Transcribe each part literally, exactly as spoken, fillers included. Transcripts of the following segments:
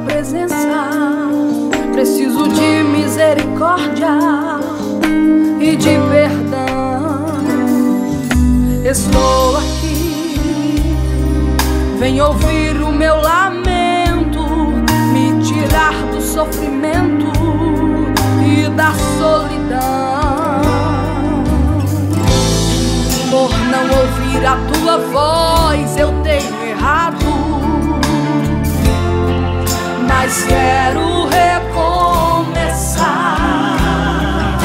presença, preciso de misericórdia e de perdão. Estou aqui, vem ouvir o meu lamento, me tirar do sofrimento e da solidão. Por não ouvir a tua voz eu tenho errado, mas quero recomeçar.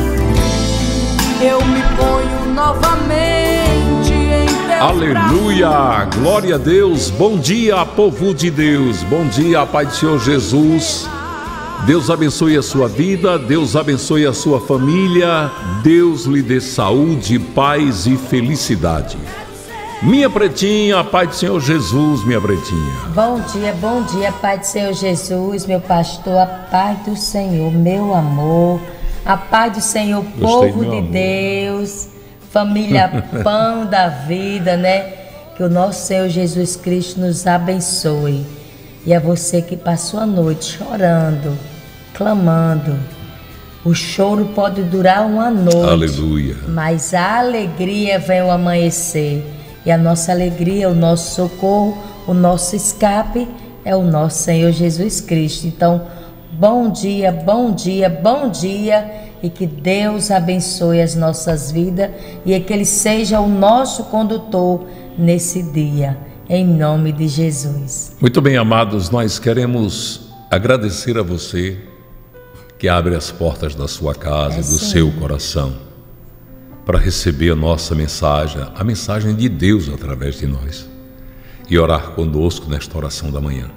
Eu me ponho novamente em teus Aleluia, braços. glória a Deus. Bom dia, povo de Deus. Bom dia, Pai do Senhor Jesus. Deus abençoe a sua vida, Deus abençoe a sua família, Deus lhe dê saúde, paz e felicidade. Minha pretinha, Pai do Senhor Jesus, minha pretinha. Bom dia, bom dia, Pai do Senhor Jesus, meu pastor, a paz do Senhor, meu amor, a paz do Senhor, Gostei, povo de amor. Deus, família Pão da Vida, né? Que o nosso Senhor Jesus Cristo nos abençoe. E a você que passou a noite chorando, clamando, o choro pode durar uma noite. Aleluia. Mas a alegria vem ao amanhecer. E a nossa alegria, o nosso socorro, o nosso escape é o nosso Senhor Jesus Cristo. Então, bom dia, bom dia, bom dia, e que Deus abençoe as nossas vidas e que Ele seja o nosso condutor nesse dia, em nome de Jesus. Muito bem, amados, nós queremos agradecer a você que abre as portas da sua casa, É do sim. seu coração, para receber a nossa mensagem, a mensagem de Deus através de nós, e orar conosco nesta oração da manhã.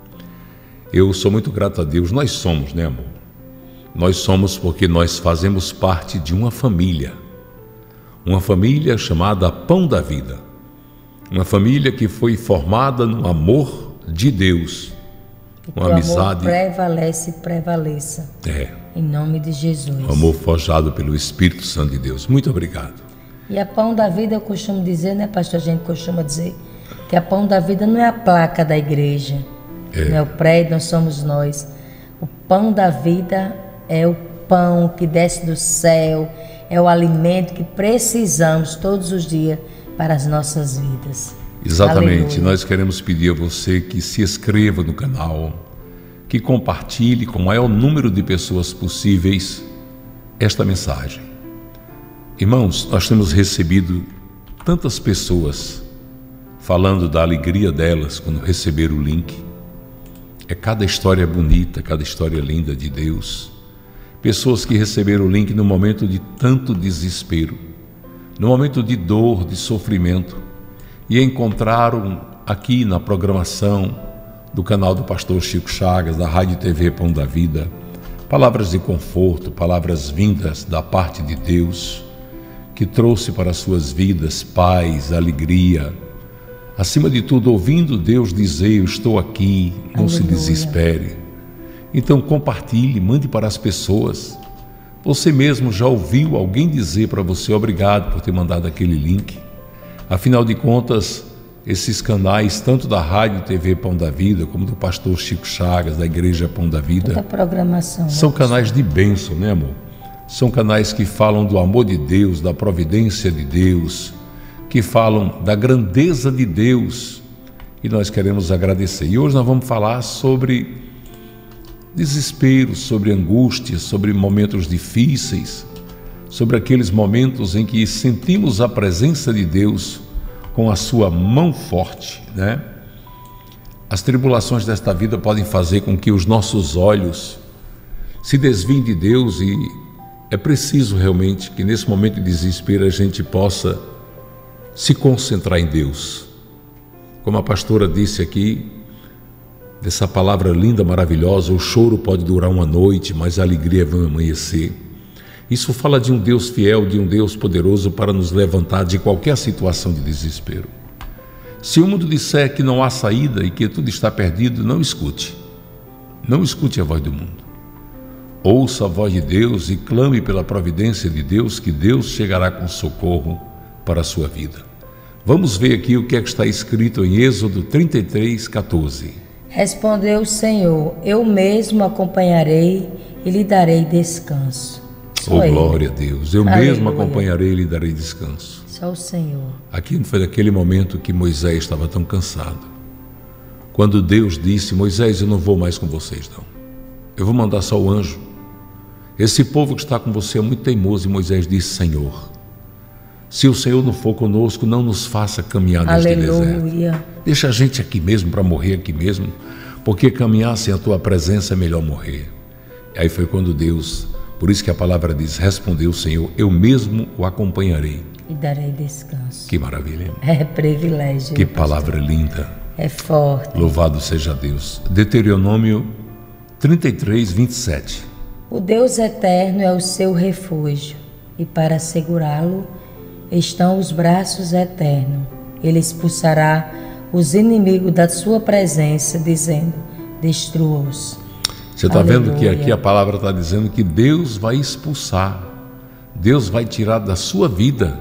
Eu sou muito grato a Deus. Nós somos, né, amor? Nós somos porque nós fazemos parte de uma família, uma família chamada Pão da Vida, uma família que foi formada no amor de Deus, Que uma o amizade, amor prevalece e prevaleça, é, em nome de Jesus. um amor forjado pelo Espírito Santo de Deus. Muito obrigado. E a Pão da Vida, eu costumo dizer, né, pastor? A gente costuma dizer que a Pão da Vida não é a placa da igreja, É. não é o prédio, não somos nós. O Pão da Vida é o pão que desce do céu, é o alimento que precisamos todos os dias para as nossas vidas. Exatamente, Aleluia. nós queremos pedir a você que se inscreva no canal, que compartilhe com o maior número de pessoas possíveis esta mensagem. Irmãos, nós temos recebido tantas pessoas falando da alegria delas quando receberam o link. É cada história bonita, cada história linda de Deus. Pessoas que receberam o link no momento de tanto desespero, no momento de dor, de sofrimento, e encontraram aqui na programação do canal do pastor Chico Chagas, da Rádio e T V Pão da Vida, palavras de conforto, palavras vindas da parte de Deus, que trouxe para suas vidas paz, alegria. Acima de tudo, ouvindo Deus dizer: eu estou aqui, não Aleluia. se desespere. Então compartilhe, mande para as pessoas. Você mesmo já ouviu alguém dizer para você: obrigado por ter mandado aquele link? Afinal de contas, esses canais, tanto da Rádio e T V Pão da Vida, como do pastor Chico Chagas, da Igreja Pão da Vida, Toda a programação, né, são pastor? canais de bênção, né, amor? São canais que falam do amor de Deus, da providência de Deus, que falam da grandeza de Deus, e nós queremos agradecer. E hoje nós vamos falar sobre desespero, sobre angústia, sobre momentos difíceis, sobre aqueles momentos em que sentimos a presença de Deus com a sua mão forte, né? As tribulações desta vida podem fazer com que os nossos olhos se desviem de Deus, e é preciso realmente que nesse momento de desespero a gente possa se concentrar em Deus. Como a pastora disse aqui, dessa palavra linda, maravilhosa: o choro pode durar uma noite, mas a alegria vai amanhecer. Isso fala de um Deus fiel, de um Deus poderoso para nos levantar de qualquer situação de desespero. Se o mundo disser que não há saída e que tudo está perdido, não escute. Não escute a voz do mundo. Ouça a voz de Deus e clame pela providência de Deus, que Deus chegará com socorro para a sua vida. Vamos ver aqui o que é que está escrito em Êxodo trinta e três, quatorze. Respondeu o Senhor: eu mesmo acompanharei e lhe darei descanso. Só Oh, Ele. glória a Deus. Eu Aleluia. mesmo acompanharei e lhe darei descanso. Só o Senhor. Aqui foi naquele momento que Moisés estava tão cansado. Quando Deus disse: Moisés, eu não vou mais com vocês, não. Eu vou mandar só o anjo. Esse povo que está com você é muito teimoso. E Moisés disse: Senhor, se o Senhor não for conosco, não nos faça caminhar neste deserto. Aleluia. Deixa a gente aqui mesmo, para morrer aqui mesmo, porque caminhar sem a tua presença é melhor morrer. E aí foi quando Deus, por isso que a palavra diz, respondeu o Senhor: eu mesmo o acompanharei. E darei descanso. Que maravilha, hein? É privilégio. Que pastor. palavra linda. É forte. Louvado seja Deus. Deuteronômio trinta e três, vinte e sete. O Deus eterno é o seu refúgio, e para segurá-lo estão os braços eternos. Ele expulsará os inimigos da sua presença, dizendo: destrua-os. Você está vendo que Aleluia. aqui a palavra está dizendo que Deus vai expulsar, Deus vai tirar da sua vida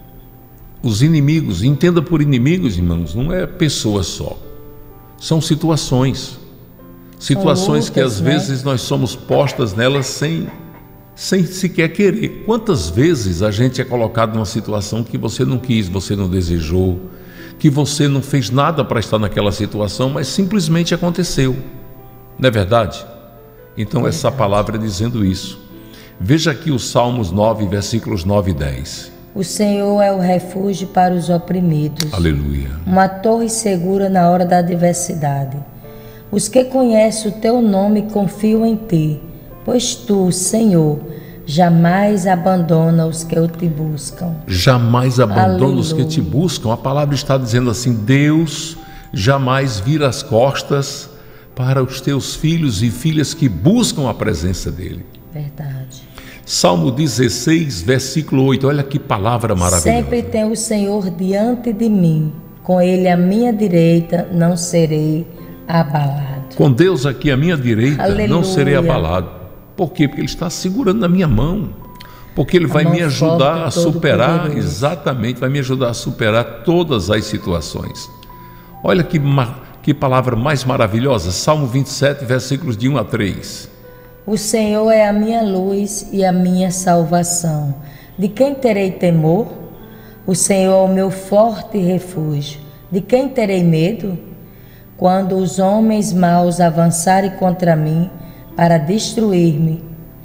os inimigos. Entenda por inimigos, irmãos, não é pessoas só, são situações. Situações lutas, que às né? vezes nós somos postas nelas sem, sem sequer querer. Quantas vezes a gente é colocado numa situação que você não quis, você não desejou, que você não fez nada para estar naquela situação, mas simplesmente aconteceu. Não é verdade? Então essa palavra é dizendo isso. Veja aqui os Salmos nove, versículos nove e dez. O Senhor é o refúgio para os oprimidos, Aleluia. uma torre segura na hora da adversidade. Os que conhecem o teu nome confiam em ti, pois tu, Senhor, jamais abandona os que te buscam. Jamais abandona os que Aleluia. te buscam. A palavra está dizendo assim: Deus jamais vira as costas para os teus filhos e filhas que buscam a presença dele. Verdade. Salmo dezesseis, versículo oito. Olha que palavra maravilhosa. Sempre tem o Senhor diante de mim, com ele à minha direita não serei abalado. Com Deus aqui à minha direita, Aleluia. não serei abalado. Por quê? Porque Ele está segurando na minha mão. Porque Ele A vai mão me ajudar a forte, superar, todo-poderoso. exatamente, vai me ajudar a superar todas as situações. Olha que, ma- que palavra mais maravilhosa. Salmo vinte e sete, versículos de um a três. O Senhor é a minha luz e a minha salvação. De quem terei temor? O Senhor é o meu forte refúgio. De quem terei medo? Quando os homens maus avançarem contra mim para destruir-me,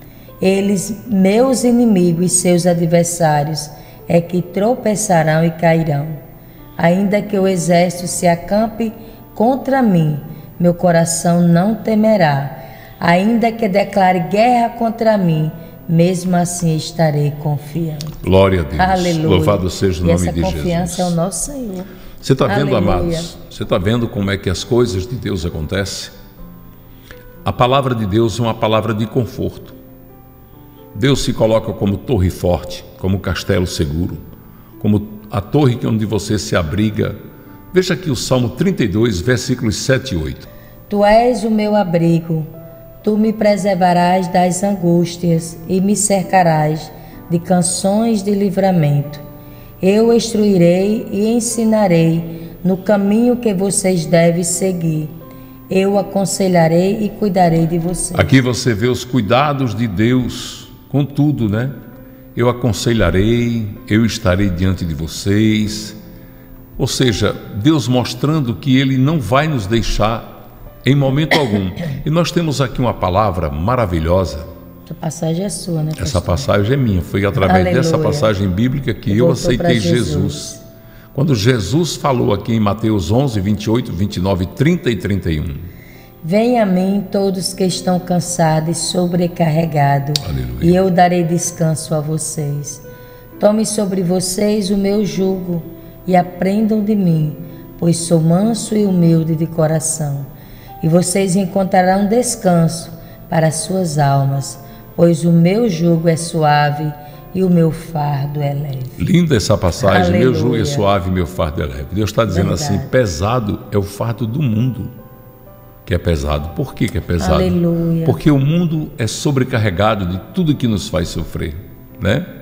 eles, meus inimigos e seus adversários, é que tropeçarão e cairão. Ainda que o exército se acampe contra mim, meu coração não temerá. Ainda que declare guerra contra mim, mesmo assim estarei confiante. Glória a Deus. Aleluia. Louvado seja o e nome essa de confiança Jesus. é o nosso Senhor. Você está vendo, Aleluia. amados? Você está vendo como é que as coisas de Deus acontecem? A palavra de Deus é uma palavra de conforto. Deus se coloca como torre forte, como castelo seguro, como a torre onde você se abriga. Veja aqui o Salmo trinta e dois, versículos sete e oito. Tu és o meu abrigo, tu me preservarás das angústias e me cercarás de canções de livramento. Eu instruirei e ensinarei no caminho que vocês devem seguir. Eu aconselharei e cuidarei de vocês. Aqui você vê os cuidados de Deus com tudo, né? Eu aconselharei, eu estarei diante de vocês. Ou seja, Deus mostrando que Ele não vai nos deixar em momento algum. E nós temos aqui uma palavra maravilhosa. Essa passagem é sua, né, Essa pastor? passagem é minha. Foi através Aleluia. dessa passagem bíblica que eu Voltou aceitei pra Jesus. Jesus. Quando Jesus falou aqui em Mateus onze, vinte e oito, vinte e nove, trinta e trinta e um. Venha a mim todos que estão cansados e sobrecarregados, Aleluia. e eu darei descanso a vocês. Tome sobre vocês o meu jugo e aprendam de mim, pois sou manso e humilde de coração. E vocês encontrarão descanso para as suas almas, pois o meu jugo é suave e o meu fardo é leve. Linda essa passagem. Aleluia. Meu jugo é suave, meu fardo é leve. Deus está dizendo Verdade. assim, pesado é o fardo do mundo que é pesado. Por que que é pesado? Aleluia. Porque o mundo é sobrecarregado de tudo que nos faz sofrer, né?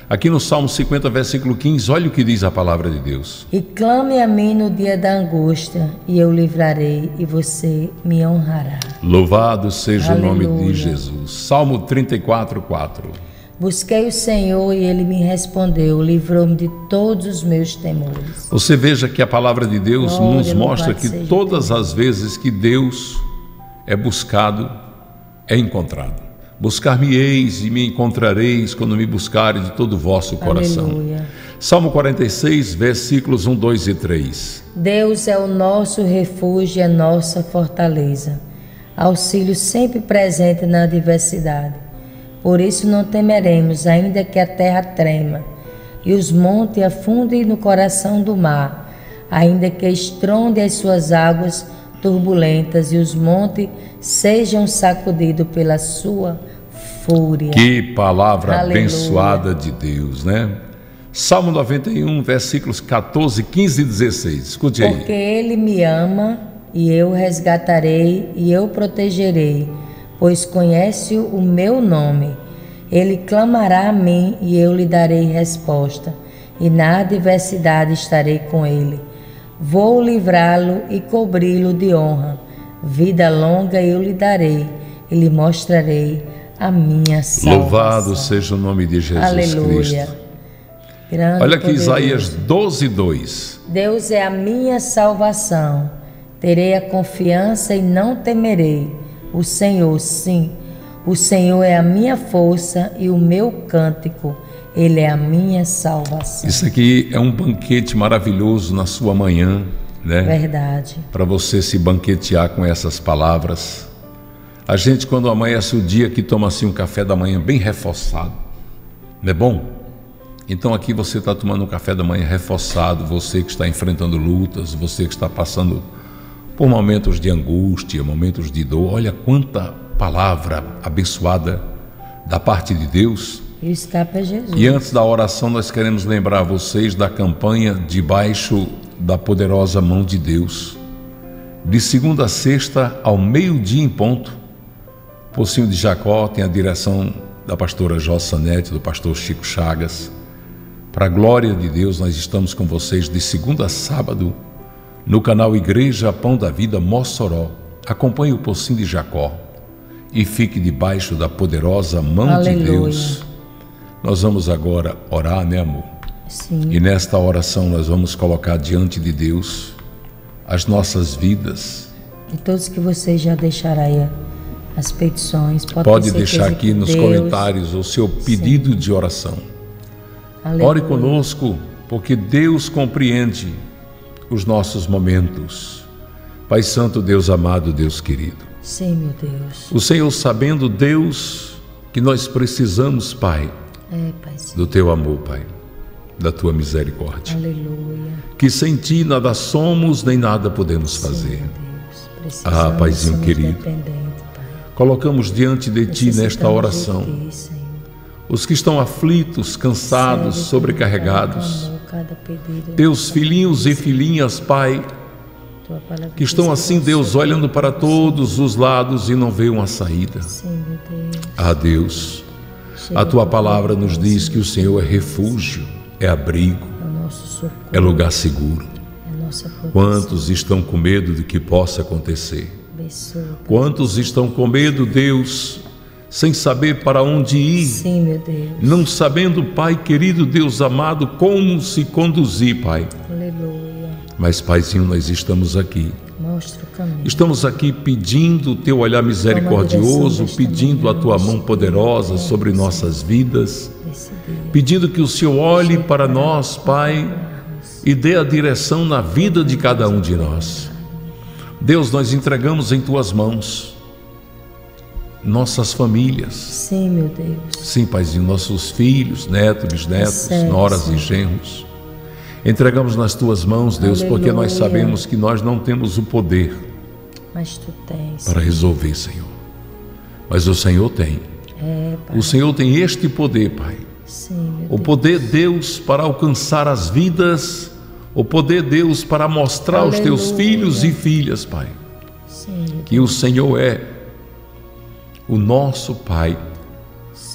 Aqui no Salmo cinquenta, versículo quinze, olha o que diz a palavra de Deus. E clame a mim no dia da angústia, e eu livrarei, e você me honrará. Louvado seja Aleluia. o nome de Jesus. Salmo trinta e quatro, quatro. Busquei o Senhor e Ele me respondeu, livrou-me de todos os meus temores. Você veja que a palavra de Deus Glória, nos mostra que seja todas Deus. as vezes que Deus é buscado, é encontrado. Buscar-me-eis e me encontrareis quando me buscares de todo o vosso coração. Aleluia. Salmo quarenta e seis, versículos um, dois e três. Deus é o nosso refúgio e a nossa fortaleza, auxílio sempre presente na adversidade. Por isso não temeremos, ainda que a terra trema e os montes afundem no coração do mar, ainda que estronde as suas águas turbulentas e os montes sejam sacudidos pela sua fúria. Que palavra Aleluia. abençoada de Deus, né? Salmo noventa e um, versículos quatorze, quinze e dezesseis. Escute aí. Porque Ele me ama e eu o resgatarei e eu o protegerei, pois conhece o meu nome. Ele clamará a mim e eu lhe darei resposta, e na adversidade estarei com ele. Vou livrá-lo e cobri-lo de honra. Vida longa eu lhe darei e lhe mostrarei a minha salvação. Louvado seja o nome de Jesus Aleluia. Cristo. Grande Olha aqui poderoso. Isaías doze, dois. Deus é a minha salvação. Terei a confiança e não temerei. O Senhor, sim, o Senhor é a minha força e o meu cântico. Ele é a minha salvação. Isso aqui é um banquete maravilhoso na sua manhã, né? Verdade. Para você se banquetear com essas palavras. A gente, quando amanhece o dia, que toma assim um café da manhã bem reforçado, não é bom? Então aqui você está tomando um café da manhã reforçado, você que está enfrentando lutas, você que está passando por momentos de angústia, momentos de dor. Olha quanta palavra abençoada da parte de Deus. E o escape é Jesus. E antes da oração nós queremos lembrar vocês da campanha Debaixo da Poderosa Mão de Deus. De segunda a sexta, ao meio-dia em ponto, Pocinho de Jacó tem a direção da pastora Jossa Neto, do pastor Chico Chagas. Para a glória de Deus, nós estamos com vocês de segunda a sábado, no canal Igreja Pão da Vida Mossoró. Acompanhe o Pocinho de Jacó e fique debaixo da poderosa mão Aleluia. de Deus. Nós vamos agora orar, né, amor? Sim. E nesta oração nós vamos colocar diante de Deus as nossas vidas. E todos que vocês já deixaram aí as petições, pode, Pode ter deixar certeza aqui que nos Deus... comentários o seu pedido de oração. Aleluia. Ore conosco, porque Deus compreende os nossos momentos. Pai Santo, Deus amado, Deus querido. Sim, meu Deus. O Senhor, sabendo, Deus, que nós precisamos, Pai, É, Pai Senhor. do Teu amor, Pai, da Tua misericórdia. Aleluia. Que sem Ti nada somos, nem nada podemos Sim, fazer. meu Deus. Precisamos, Ah, Paizinho somos querido. dependentes, Pai. Colocamos diante de Ti nesta Necessitamos oração de Ti, Senhor. os que estão aflitos, cansados, Serve, sobrecarregados. Cada clamor, cada pedido, Teus cada filhinhos e filhinhas, Pai, Tua palavra que estão diz assim, você Deus, olhando para todos os lados e não vê uma saída. Sim, meu Deus. Ah, Deus, Chega a Tua com palavra Deus, nos diz que o Senhor é refúgio, é abrigo, é o nosso socorro, é lugar seguro. é a nossa proteção. Quantos estão com medo de que possa acontecer? Abençoa. Quantos estão com medo, Deus, sem saber para onde ir? Sim, meu Deus. Não sabendo, Pai querido, Deus amado, como se conduzir, Pai. Aleluia. Mas, Paizinho, nós estamos aqui. Mostra o caminho. Estamos aqui pedindo o Teu olhar misericordioso, pedindo a Tua mão poderosa sobre nossas vidas, Desse dia. pedindo que o Senhor olhe para nós, Pai, e dê a direção na vida de cada um de nós. Deus, nós entregamos em Tuas mãos nossas famílias. Sim, meu Deus. Sim, Paizinho, nossos filhos, netos, bisnetos, Recebe, noras Senhor. e genros. Entregamos nas Tuas mãos, Deus, porque nós Aleluia. sabemos que nós não temos o poder Mas Tu tens. para resolver, Senhor. Mas o Senhor tem. É, Pai. O Senhor tem este poder, Pai. Sim, meu O Deus. poder, Deus, para alcançar as vidas. O poder, Deus, para mostrar aos Teus Aleluia. filhos e filhas, Pai, Sim, meu que o Senhor é o nosso Pai, Deus.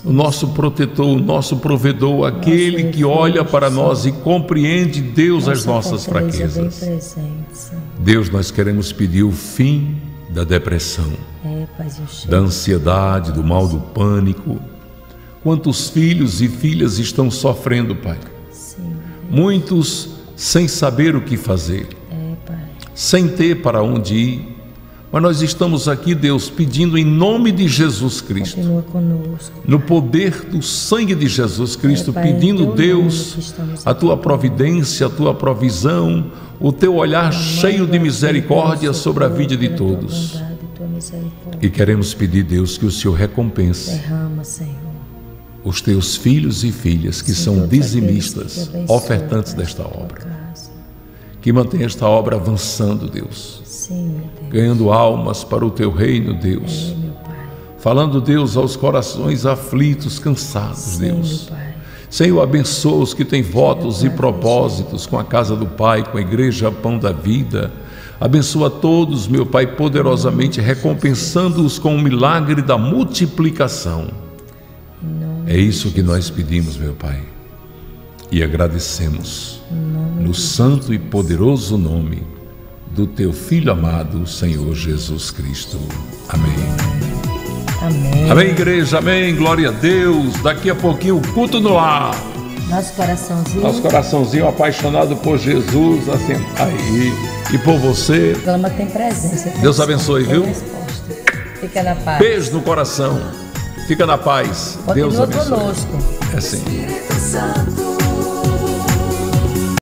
o nosso protetor, o nosso provedor, aquele que olha para nós e compreende, Deus, as nossas fraquezas. Deus, nós queremos pedir o fim da depressão, da ansiedade, do mal do pânico. Quantos filhos e filhas estão sofrendo, Pai? Muitos sem saber o que fazer, sem ter para onde ir. Mas nós estamos aqui, Deus, pedindo em nome de Jesus Cristo, no poder do sangue de Jesus Cristo, é, Pai, pedindo, Deus, a Tua providência, a Tua provisão, o Teu olhar cheio de misericórdia sobre a vida de todos. E queremos pedir, Deus, que o Senhor recompense os Teus filhos e filhas que são dizimistas, ofertantes desta obra. Que mantenha esta obra avançando, Deus. Sim, Deus. Ganhando almas para o Teu reino, Deus. É, meu Pai. Falando, Deus, aos corações aflitos, cansados, Sim, Deus. Meu Pai. Senhor, abençoa os que têm votos e propósitos com a casa do Pai, com a igreja Pão da Vida. Abençoa todos, meu Pai, poderosamente, recompensando-os com o milagre da multiplicação. É isso que nós pedimos, meu Pai. E agradecemos no santo e poderoso nome do Teu Filho amado, o Senhor Jesus Cristo. Amém. Amém. Amém, igreja. Amém. Glória a Deus. Daqui a pouquinho o culto no ar. Nosso coraçãozinho. Nosso coraçãozinho apaixonado por Jesus, assim, aí. E por você. A Gama tem presença. Tem Deus abençoe, viu? Resposta. Fica na paz. Beijo no coração. Fica na paz. Continua Deus abençoe. Conosco. É assim.